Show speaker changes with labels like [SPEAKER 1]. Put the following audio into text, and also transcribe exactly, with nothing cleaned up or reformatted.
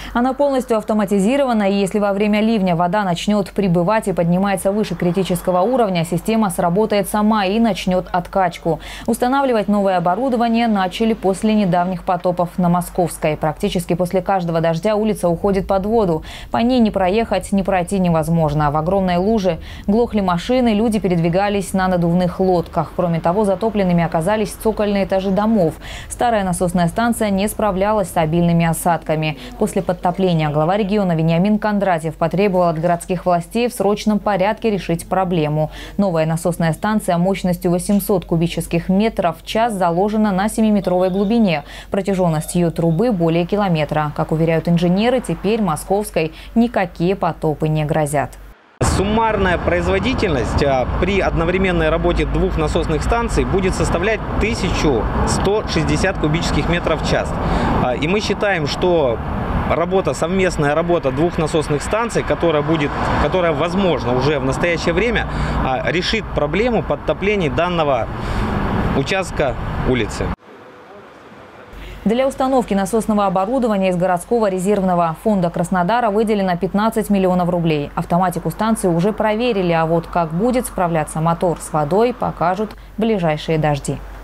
[SPEAKER 1] Она полностью автоматизирована, и если во время ливня вода начнет прибывать и поднимается выше критического уровня, система сработает сама и начнет откачку. Устанавливать новое оборудование начали после недавних потопов на Московской. Практически после каждого дождя улица уходит под воду. По ней не проехать, не пройти невозможно. В огромной луже глохли машины, люди передвигались на надувных лодках. Кроме того, затопленными оказались цокольные этажи домов. Старая насосная станция не справлялась с обильными осадками. После подтопления глава региона Вениамин Кондратьев потребовал от городских властей в срочном порядке решить проблему. Новая насосная станция мощностью восемьсот кубических метров в час заложена на семиметровой глубине. Протяженность ее трубы более километра. Как уверяют инженеры, теперь Московской никакие потопы не грозят.
[SPEAKER 2] Суммарная производительность при одновременной работе двух насосных станций будет составлять тысячу сто шестьдесят кубических метров в час. И мы считаем, что работа, совместная работа двух насосных станций, которая будет, которая возможно уже в настоящее время, решит проблему подтопления данного участка улицы.
[SPEAKER 1] Для установки насосного оборудования из городского резервного фонда Краснодара выделено пятнадцать миллионов рублей. Автоматику станции уже проверили, а вот как будет справляться мотор с водой, покажут ближайшие дожди.